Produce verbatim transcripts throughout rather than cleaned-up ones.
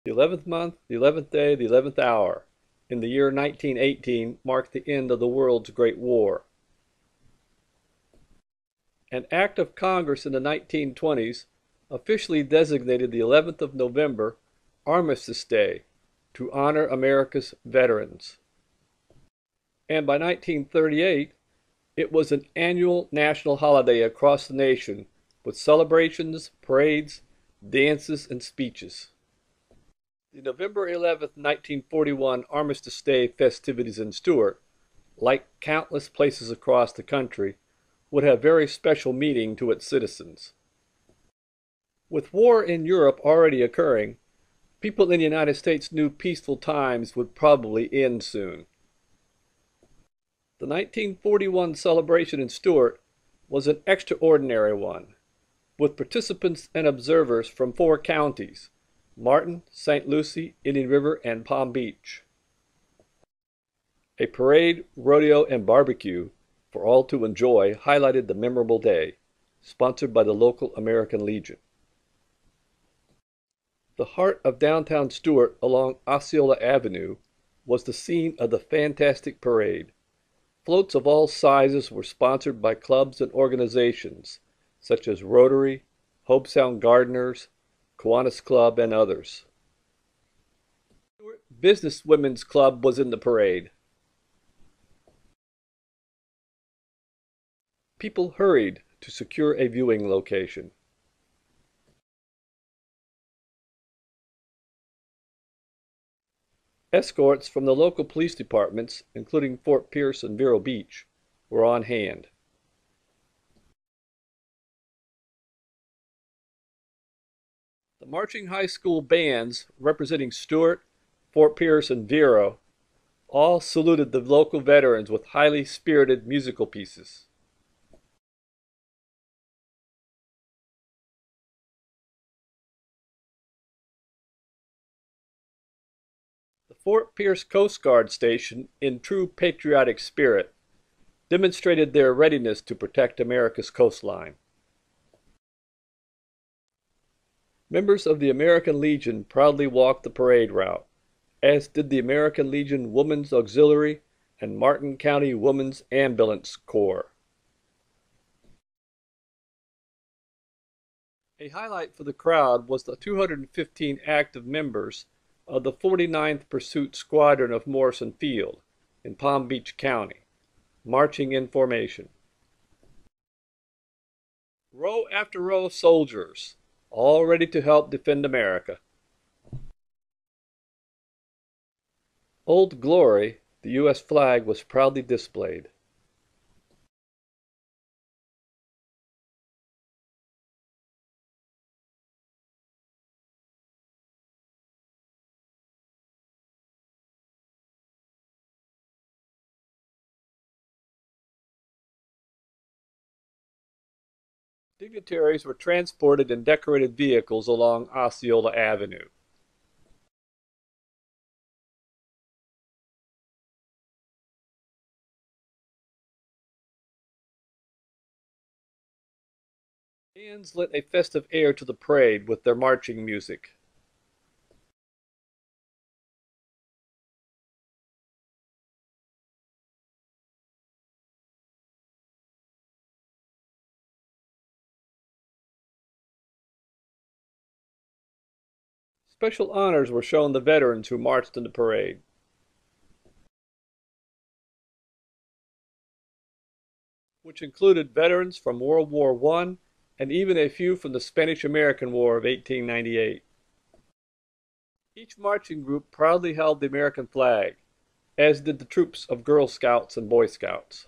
The eleventh month, the eleventh day, the eleventh hour, in the year nineteen eighteen, marked the end of the world's Great War. An act of Congress in the nineteen twenties officially designated the eleventh of November Armistice Day to honor America's veterans. And by nineteen thirty-eight, it was an annual national holiday across the nation with celebrations, parades, dances, and speeches. The November eleventh, nineteen forty-one Armistice Day festivities in Stuart, like countless places across the country, would have very special meaning to its citizens. With war in Europe already occurring, people in the United States knew peaceful times would probably end soon. The nineteen forty-one celebration in Stuart was an extraordinary one, with participants and observers from four counties: Martin, Saint Lucie, Indian River, and Palm Beach. A parade, rodeo, and barbecue for all to enjoy highlighted the memorable day, sponsored by the local American Legion. The heart of downtown Stuart along Osceola Avenue was the scene of the fantastic parade. Floats of all sizes were sponsored by clubs and organizations such as Rotary, Hobe Sound Gardeners, Kiwanis Club, and others. Business Women's Club was in the parade. People hurried to secure a viewing location. Escorts from the local police departments, including Fort Pierce and Vero Beach, were on hand. The marching high school bands representing Stuart, Fort Pierce, and Vero all saluted the local veterans with highly spirited musical pieces. The Fort Pierce Coast Guard Station, in true patriotic spirit, demonstrated their readiness to protect America's coastline. Members of the American Legion proudly walked the parade route, as did the American Legion Women's Auxiliary and Martin County Women's Ambulance Corps. A highlight for the crowd was the two hundred fifteen active members of the forty-ninth Pursuit Squadron of Morrison Field in Palm Beach County, marching in formation. Row after row of soldiers, all ready to help defend America. Old Glory, the U S flag, was proudly displayed. Dignitaries were transported in decorated vehicles along Osceola Avenue. Bands lit a festive air to the parade with their marching music. Special honors were shown the veterans who marched in the parade. Which included veterans from World War One and even a few from the Spanish-American War of eighteen ninety-eight. Each marching group proudly held the American flag, as did the troops of Girl Scouts and Boy Scouts.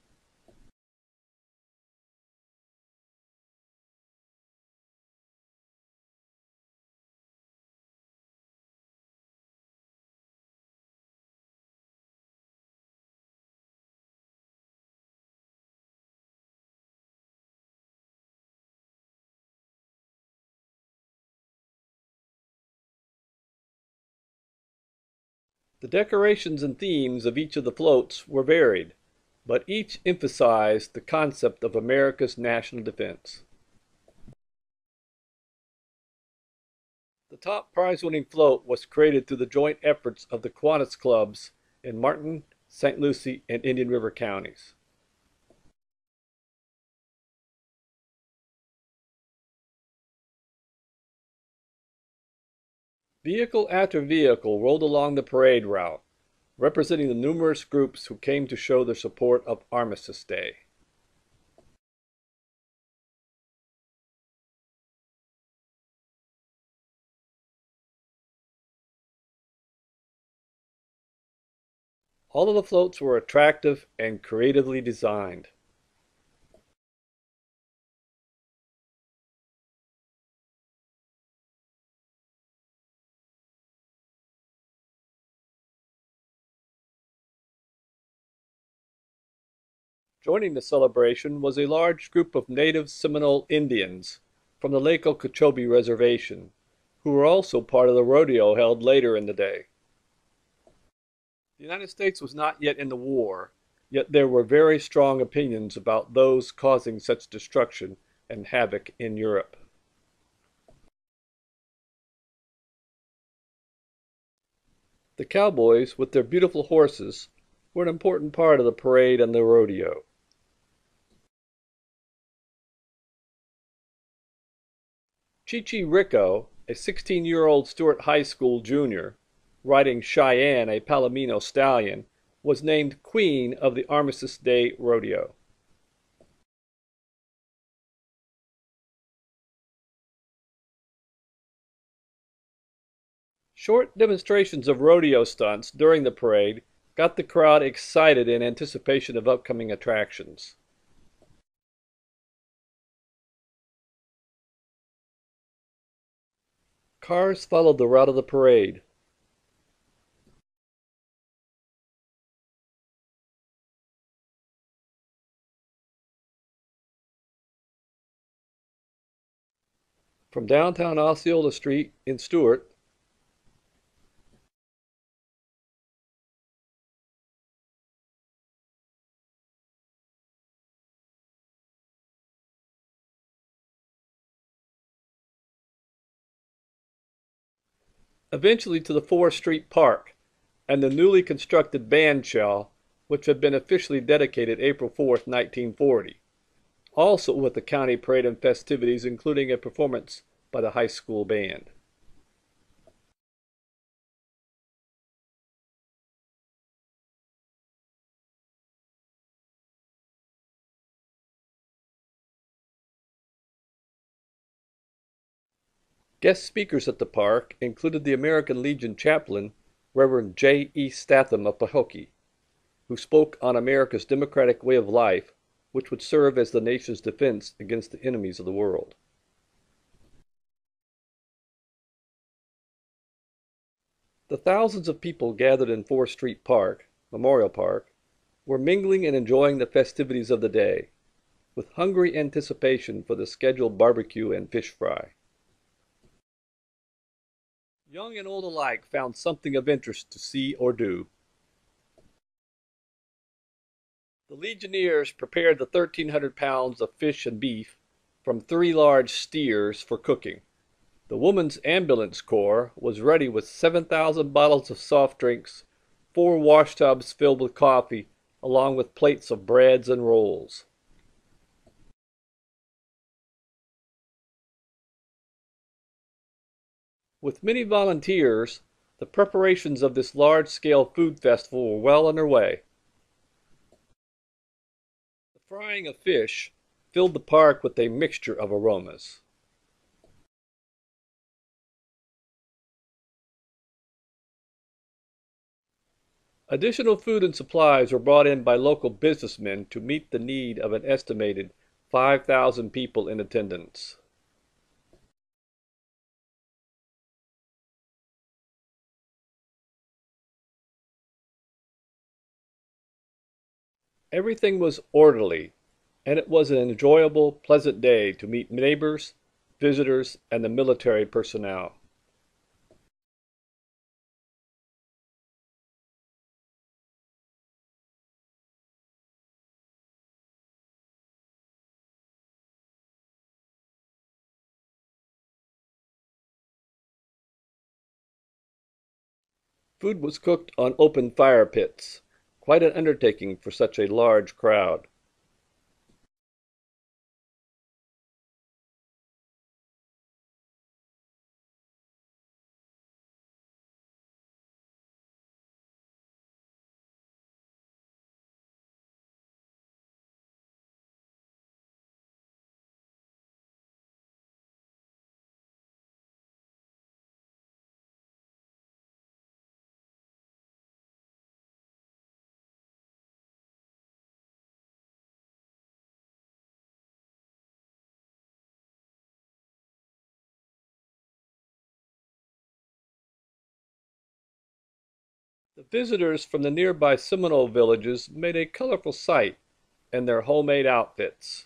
The decorations and themes of each of the floats were varied, but each emphasized the concept of America's national defense. The top prize-winning float was created through the joint efforts of the Kiwanis clubs in Martin, Saint Lucie, and Indian River counties. Vehicle after vehicle rolled along the parade route, representing the numerous groups who came to show their support of Armistice Day. All of the floats were attractive and creatively designed. Joining the celebration was a large group of native Seminole Indians from the Lake Okeechobee Reservation, who were also part of the rodeo held later in the day. The United States was not yet in the war, yet there were very strong opinions about those causing such destruction and havoc in Europe. The cowboys, with their beautiful horses, were an important part of the parade and the rodeo. Chi-Chi Rico, a sixteen-year-old Stuart High School junior, riding Cheyenne, a Palomino stallion, was named Queen of the Armistice Day Rodeo. Short demonstrations of rodeo stunts during the parade got the crowd excited in anticipation of upcoming attractions. Cars followed the route of the parade. From downtown Osceola Street in Stuart, eventually to the fourth Street Park and the newly constructed band shell, which had been officially dedicated April fourth, nineteen forty, also with the county parade and festivities, including a performance by the high school band. Guest speakers at the park included the American Legion chaplain, Reverend J E Statham of Pahokee, who spoke on America's democratic way of life, which would serve as the nation's defense against the enemies of the world. The thousands of people gathered in fourth Street Park, Memorial Park, were mingling and enjoying the festivities of the day, with hungry anticipation for the scheduled barbecue and fish fry. Young and old alike found something of interest to see or do. The Legionnaires prepared the thirteen hundred pounds of fish and beef from three large steers for cooking. The Women's Ambulance Corps was ready with seven thousand bottles of soft drinks, four wash tubs filled with coffee, along with plates of breads and rolls. With many volunteers, the preparations of this large-scale food festival were well underway. The frying of fish filled the park with a mixture of aromas. Additional food and supplies were brought in by local businessmen to meet the need of an estimated five thousand people in attendance. Everything was orderly, and it was an enjoyable, pleasant day to meet neighbors, visitors, and the military personnel. Food was cooked on open fire pits, quite an undertaking for such a large crowd. The visitors from the nearby Seminole villages made a colorful sight in their homemade outfits.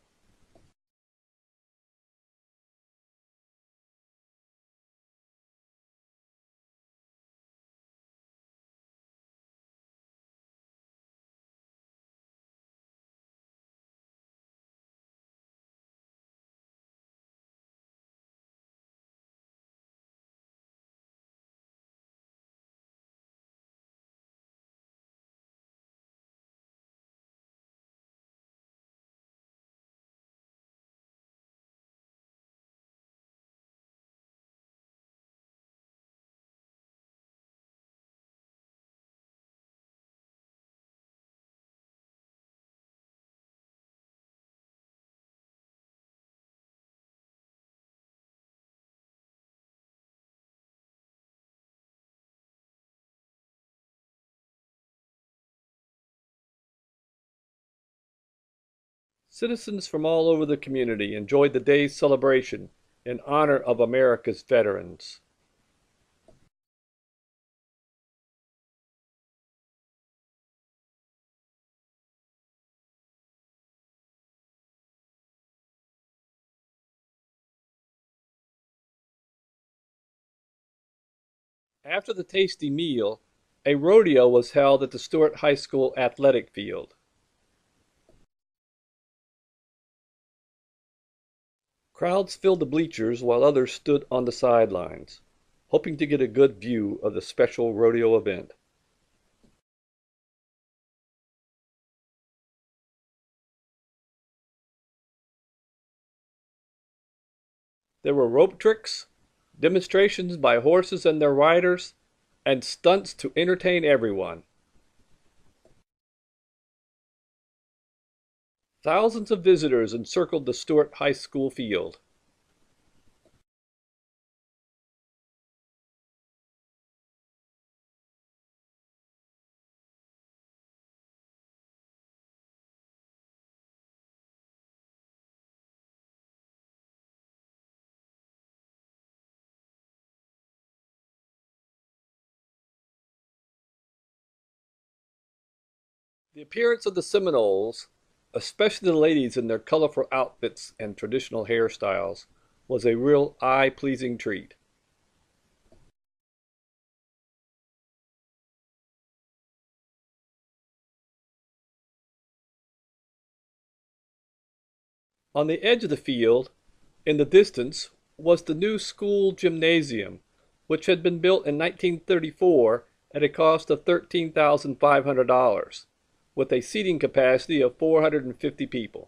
Citizens from all over the community enjoyed the day's celebration in honor of America's veterans. After the tasty meal, a rodeo was held at the Stuart High School athletic field. Crowds filled the bleachers while others stood on the sidelines, hoping to get a good view of the special rodeo event. There were rope tricks, demonstrations by horses and their riders, and stunts to entertain everyone. Thousands of visitors encircled the Stuart High School field. The appearance of the Seminoles, especially the ladies in their colorful outfits and traditional hairstyles, was a real eye-pleasing treat. On the edge of the field, in the distance, was the new school gymnasium, which had been built in nineteen thirty-four at a cost of thirteen thousand five hundred dollars, with a seating capacity of four hundred fifty people.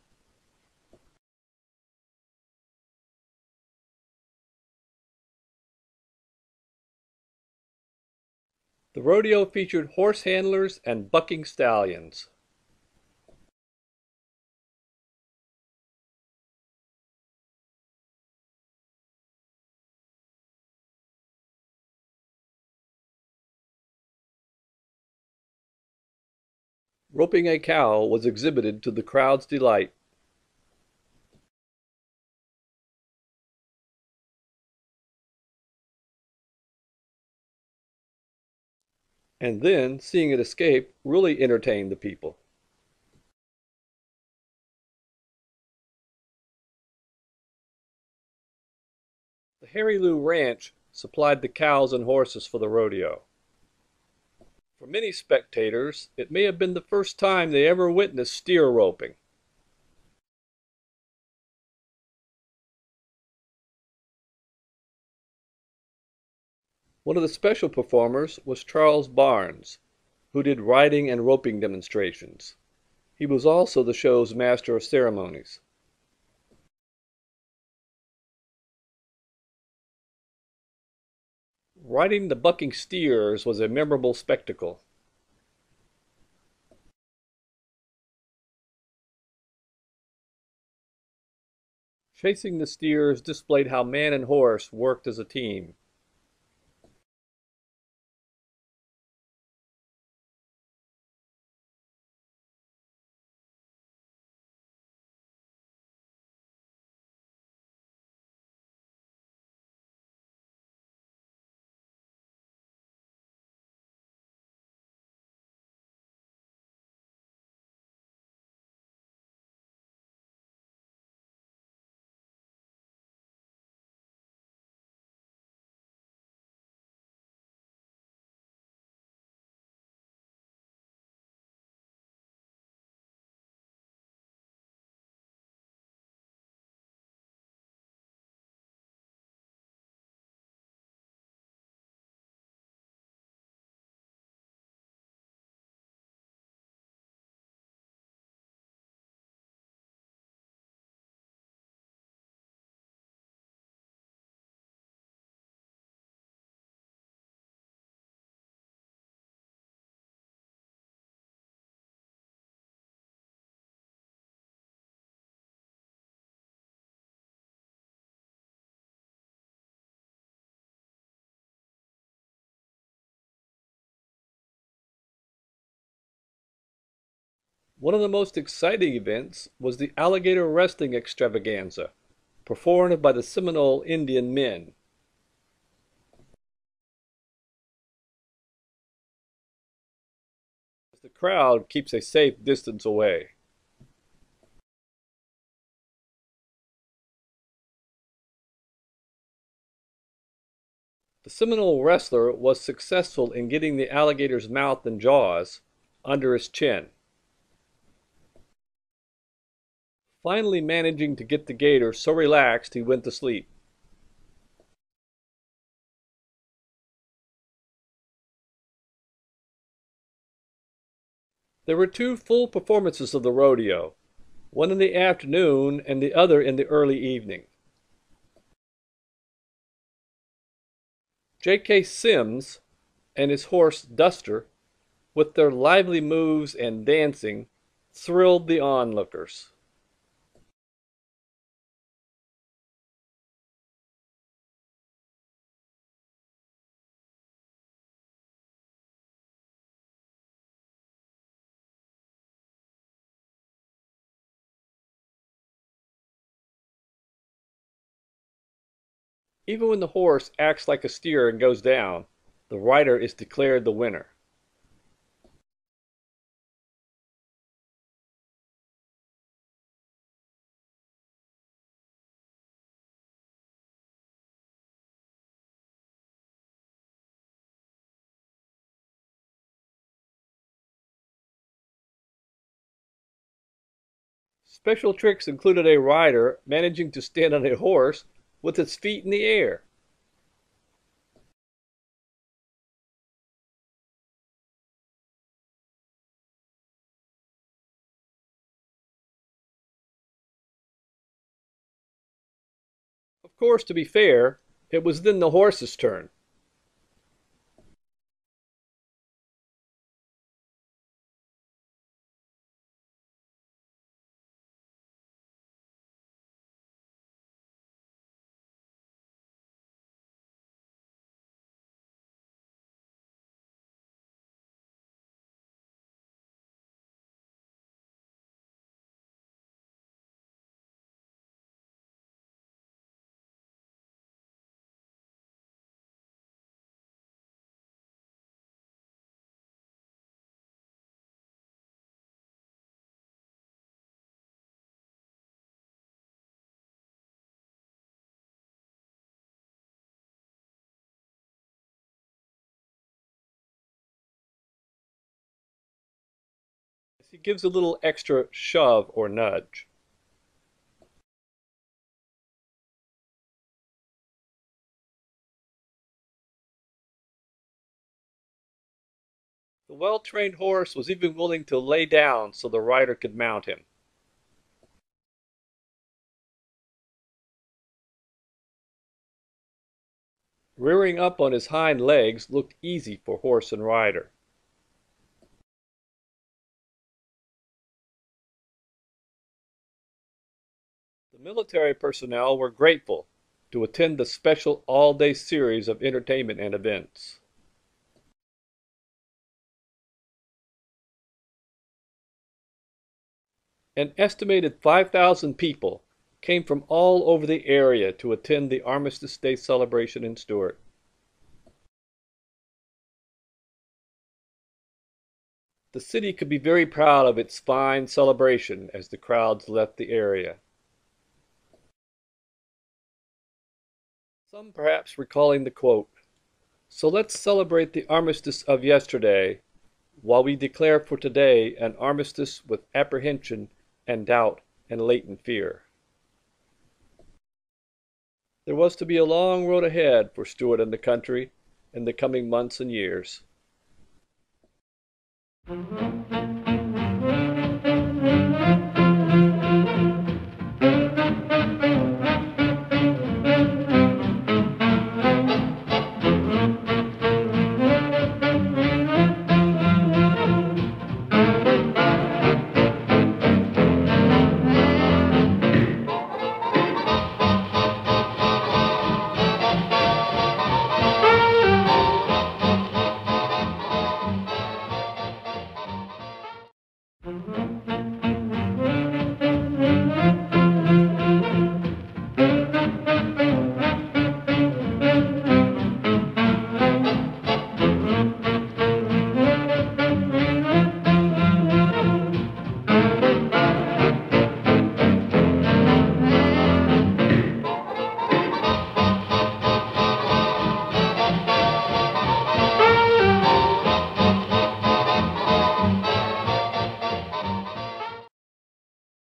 The rodeo featured horse handlers and bucking stallions. Roping a cow was exhibited to the crowd's delight. And then, seeing it escape really entertained the people. The Harry Lou Ranch supplied the cows and horses for the rodeo. For many spectators, it may have been the first time they ever witnessed steer roping. One of the special performers was Charles Barnes, who did riding and roping demonstrations. He was also the show's master of ceremonies. Riding the bucking steers was a memorable spectacle. Chasing the steers displayed how man and horse worked as a team. One of the most exciting events was the alligator wrestling extravaganza, performed by the Seminole Indian men. The crowd keeps a safe distance away. The Seminole wrestler was successful in getting the alligator's mouth and jaws under his chin, finally managing to get the gator so relaxed he went to sleep. There were two full performances of the rodeo, one in the afternoon and the other in the early evening. J K Sims and his horse Duster, with their lively moves and dancing, thrilled the onlookers. Even when the horse acts like a steer and goes down, the rider is declared the winner. Special tricks included a rider managing to stand on a horse with its feet in the air. Of course, to be fair, it was then the horse's turn. He gives a little extra shove or nudge. The well-trained horse was even willing to lay down so the rider could mount him. Rearing up on his hind legs looked easy for horse and rider. The military personnel were grateful to attend the special all-day series of entertainment and events. An estimated five thousand people came from all over the area to attend the Armistice Day celebration in Stuart. The city could be very proud of its fine celebration as the crowds left the area. Some perhaps recalling the quote, "So let's celebrate the armistice of yesterday, while we declare for today an armistice with apprehension and doubt and latent fear." There was to be a long road ahead for Stuart and the country in the coming months and years.